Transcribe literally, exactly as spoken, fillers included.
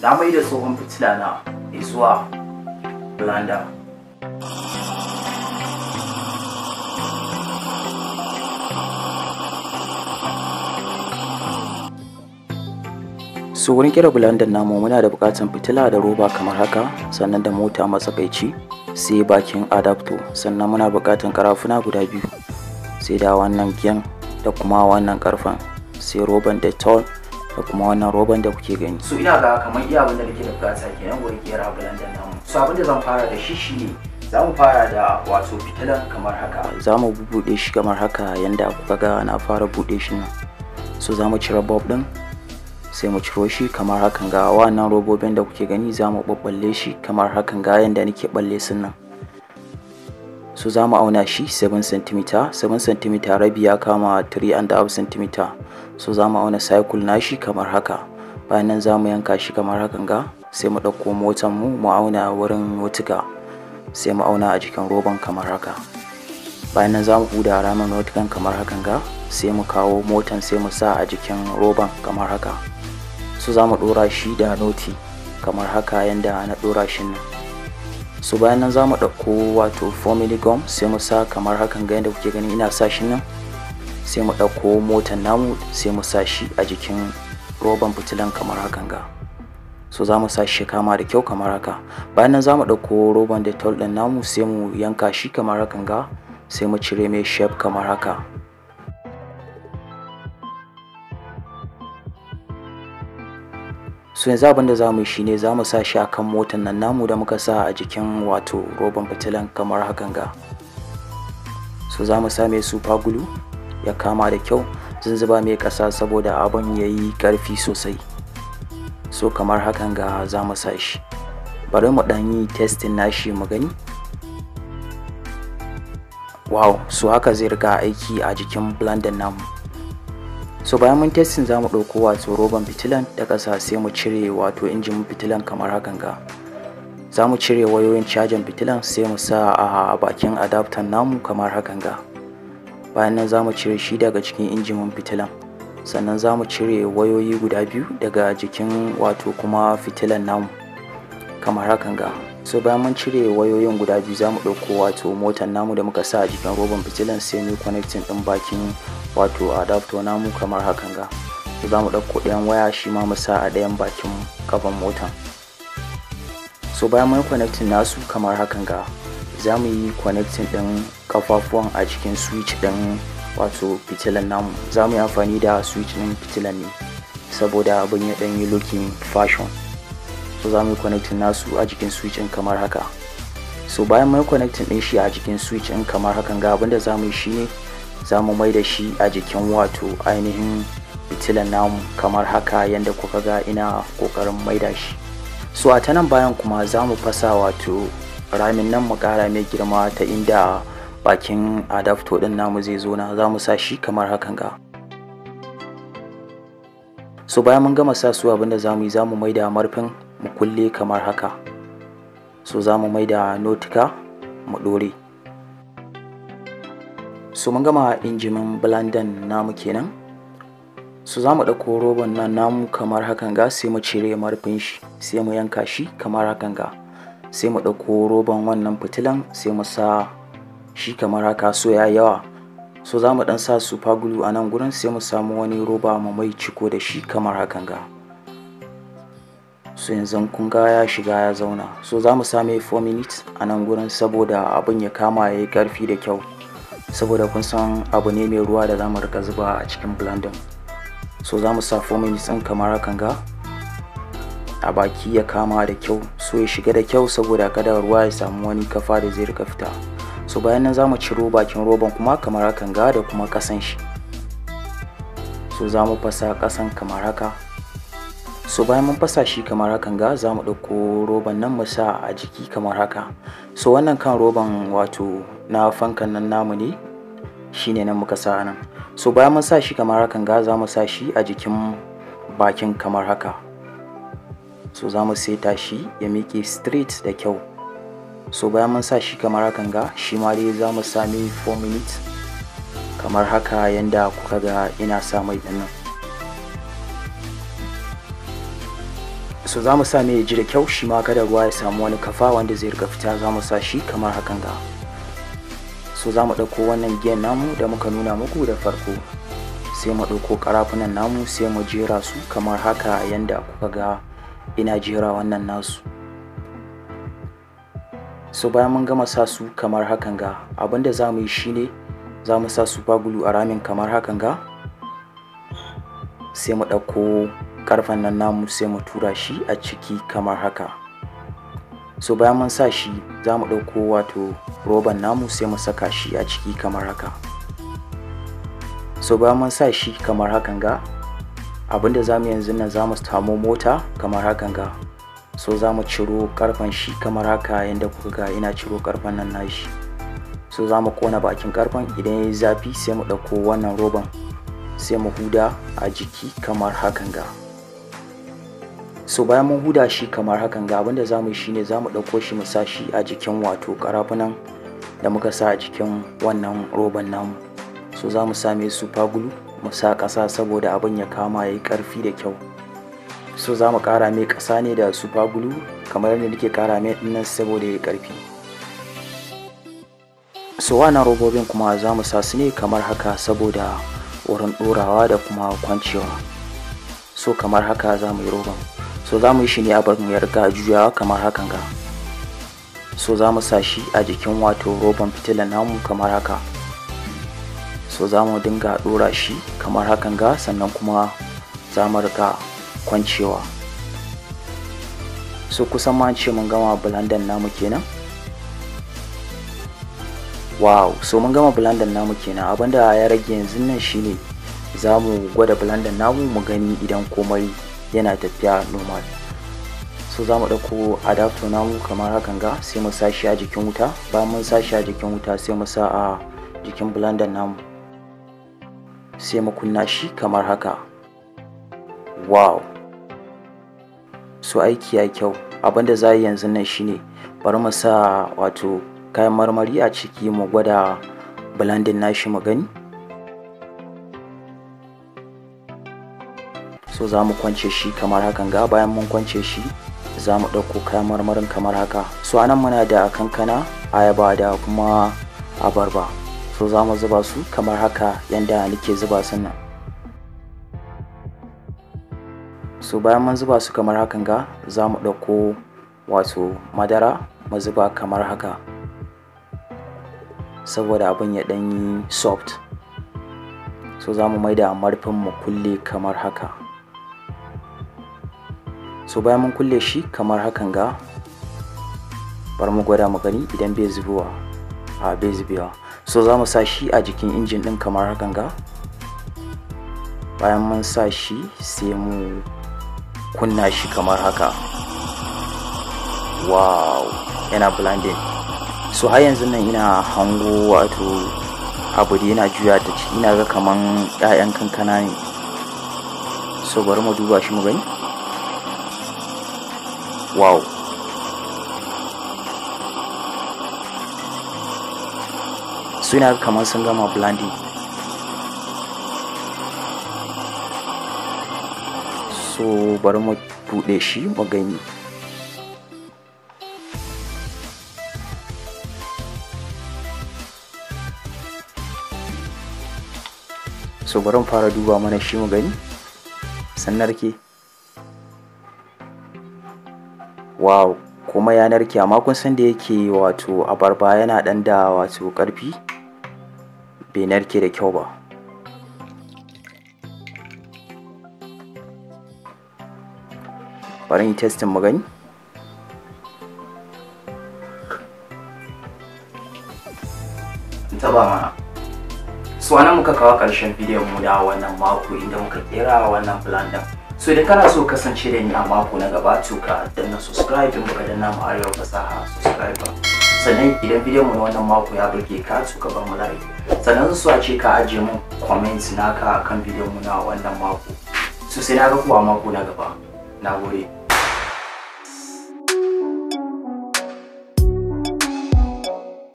na mai da tsohon fitila na zuwa blender. So wurin kira blender namu muna da bukatan fitila da roba kamar haka, sannan da mota matsakaici, sai bakin adapter, sannan muna bukatan karafuna guda biyu, sai da wannan gyan da kuma wannan karfan, sai roban Dettol da kuma wannan roban da kuke gani. So ina ga kamar iya abin da nake da bukata kenan wurin kira blender namu. So abin da zan fara da shi shine zamu fara da wato fitilan kamar haka. Zamu bubude shi kamar haka yanda kuka ga na fara bude shi nan. So zamu cire bulb din, sai mu ciro shi kamar hakan ga wannan robobin da kuke gani, zamu babballe shi kamar hakan ga yanda nake balle sun nan. So zamu auna shi seven centimeters, seven centimeters rabi ya kama three and a half centimeters. So zamu auna cycle nashi kamar haka. Bayan nan zamu yanka shi kamar hakan ga, sai mu dauko motar mu mu auna wurin notika, sai mu auna a jikin roban kamar haka. Bayan nan zamu huda ramin notikan kamar hakan ga, sai mu kawo motan sai mu sa a jikin roban kamar haka. So zamu dora shi da noti kamar haka yanda na dora shi nan. So bayan nan zamu dauko wato four milligram sai mu sa kamar hakan ga yanda kuke gani ina sa shi nan. Sai mu dauko motan namu sai mu sa shi a jikin roban fitilan kamar hakan ga. So zamu sa shi kama da kyau kamar haka. Bayan nan zamu dauko roban Dettol din namu sai mu yanka shi kamar hakan ga, sai mu cire mai shape kamar haka. So yanzu abin da zamu yi shine zamu sa shi akan motan nan namu da muka sa a jikin wato roban fitilan kamar hakan ga. So zamu sa mai super glue ya kama da kyau, zan zuba mai kasa saboda abin yayi karfi sosai. So kamar hakan ga zamu sa shi. Bari mu dan yi testing nashi mu gani. Wow, so haka zai riga aiki a jikin blender namu. So bayan mun testing zamu dauko wato roban fitilan da kasa sai mu cire wato injin fitilan kamar hakan ga. Zamu cire wayoyin charger fitilan sai mu sa a bakin adapter namu kamar hakan ga. Bayan nan zamu cire shi daga cikin injin fitilan. Sannan zamu cire wayoyi guda biyu daga jikin wato kuma fitilan namu kamar hakan ga. So bayan mun cire wayoyin guda biyu zamu dauko wato motar namu da muka sa a jikin roban fitilan sai mu connecting din bakin wato adapter namu kamar hakan ga. So zamu dauko ɗayan waya shi ma mu sa a ɗayan bakin kafan motan. So bayan mun connecting nasu kamar hakan ga, zamu yi connecting din kafafuwan a cikin switch din wato fitilan namu. Zamu yi amfani da switch din fitilan ne saboda abin ya dan yi looking fashion. So zamu yi connecting nasu a jikin switch din kamar haka. So bayan mun connecting din shi a jikin switch din kamar hakan ga, abinda zamu yi shine zamu mai da shi a jikin wato ainihin fitilan namu kamar haka yanda kuka ga ina kokarin mai da shi. So a ta nan bayan kuma zamu fasa wato ramin nan mu kara mai girma ta inda bakin adapter din namu zai zo na, zamu sa shi kamar hakan ga. So bayan mun gama sa su abinda zamu yi zamu mai da marfin mu kulle kamar haka. So zamu mai da notika mu dore. So mun gama injimin blender namu kenan. So zamu dauko roban nan namu kamar hakan ga, sai mu cire marfin shi sai mu yanka shi kamar hakan ga. Sai mu dauko roban wannan fitilan sai mu sa shi kamar haka. So ya yawa, so zamu dan sa super glue a nan gurin sai mu samu wani roba mu mai ciko da shi kamar hakan ga. So yanzu kun ga ya shiga ya zauna. So zamu sa mai four minutes a nan gurin saboda abin ya kama yayi karfi da kyau, saboda kun san abu ne mai ruwa da zamu rika zuba a cikin blender. So zamu sa four minutes din kamar hakan ga a baki ya kama da kyau, so ya shiga da kyau saboda kada ruwa ya samu wani kafa da zai rika fita. So bayan nan zamu ciro bakin roban kuma kamar hakan ga da kuma kasan shi. So zamu fasa kasan kamar haka. So bayan mun fasa shi kamar hakan ga, zamu dauko roban nan mu sa a jiki kamar haka. So wannan kan roban wato na fankan nan namu ne, shine nan muka sa nan. So bayan mun sa shi kamar hakan ga, zamu sa shi a jikin bakin kamar haka. So zamu seta shi ya miƙe straight da kyau. So bayan mun sa shi kamar hakan ga, shi ma dai zamu sami four minutes kamar haka yanda kuka ga ina sa mai dinnan. so za mu sa mai ji da kyau shi ma kada ruwa ya samu wani kafa wanda zai riga fita. Za mu sa shi kamar hakan ga. So za mu ɗauko wannan giyan namu da muka nuna muku da farko, sai mu ɗauko karafunan namu sai mu jera su kamar haka yanda kuka ga ina jera wannan nasu. So bayan mun gama sa su kamar hakan ga, abinda za mu yi shine za mu sa super glue a ramin kamar hakan ga, sai mu ɗauko karfen nan namu sai mu tura shi a ciki kamar haka. So bayan mun sa shi za mu ɗauko wato roban namu sai mu saka shi a ciki kamar haka. So bayan mun sa shi kamar hakan ga, abinda za mu yanzu nan za mu samu mota kamar hakan ga. So za mu ciro karfen shi kamar haka yanda kuka ga ina ciro karfen nan nashi. So za mu kona bakin karfen, idan yayi zafi sai mu ɗauko wannan roban sai mu huda a jiki kamar hakan ga. So bayan mun huda shi kamar hakan ga, abinda za mu yi shine za mu ɗauko shi mu sa shi a jikin wato karafunan da muka sa a jikin wannan roban namu. So za mu sa mai super glue mu sa ƙasa saboda abin ya kama yayi ƙarfi da kyau. So za mu ƙara mai ƙasa ne da super glue kamar yadda nake ƙara mai ɗinnan saboda yayi ƙarfi. So wannan robobin kuma za mu sa su ne kamar haka saboda wurin ɗorawa da kuma kwancewa. So kamar haka za mu yi roban. So za mu yi shi ne a barin ya riga juyawa kamar hakan ga. So za mu sa shi a jikin wato roban fitilan namu kamar haka. So za mu dinga ɗora shi kamar hakan ga, sannan kuma za mu riga kwancewa. So kusan ma ce mun gama blandan namu kenan. Wow, so mun gama blandan namu kenan. Abinda ya rage yanzu nan shine za mu gwada blandan namu mu gani idan komai yana tafiya normal. So za mu ɗauko adapter namu kamar hakan ga sai mu sa shi a jikin wuta. Bayan mun sa shi a jikin wuta sai mu sa a jikin blandan namu sai mu kunna shi kamar haka. Wow, so aiki ya kyau. Abinda za yi yanzu nan shine bari mu sa wato kayan marmari a ciki mu gwada blending nashi mu gani. So za mu kwance shi kamar hakan ga. Bayan mun kwance shi za mu ɗauko kayan marmarin kamar haka. So anan muna da kankana, ayaba da kuma abarba. So za mu zuba su kamar haka yanda nake zuba su nan. So bayan mun zuba su kamar hakan ga, za mu ɗauko wato madara mu zuba kamar haka saboda abin ya ɗan yi soft. So za mu maida marfin mu kulle kamar haka. So bayan mun kulle shi kamar hakan ga, bari mu gwada mu gani idan bai zubowa. A bai zubewa. So za mu sa shi a jikin injin ɗin kamar hakan ga. Bayan mun sa shi sai mu kunna shi kamar haka. Wow, yana blending. So har yanzu nan ina hango wato abu da yana juya ta ciki, ina ga kaman ƴaƴan kankana ne. So bari mu duba shi mu gani. Wow, so ina ga kaman sun gama blending. So bari mu buɗe shi mu gani. So bari mu fara duba mana shi mu gani. San narke. Wow, kuma ya narke, amma kun san da yake wato abarba yana ɗan da wato ƙarfi, bai narke da kyau ba. Bari yi testin mu gani. Taba mana. So anan muka kawo ƙarshen bidiyon mu da wannan mako inda muka kera wannan blender. So idan kana so kasance da ni a mako na gaba, to ka danna subscribe in baka danna mu Arewa Fasaha subscribe ba. Sannan idan bidiyon mu na wannan mako ya burge ka, to ka bar mu like. Sannan so a ce ka ajiye mun comment naka akan bidiyon mu na wannan mako. So sai na ga ku a mako na gaba. Nagode.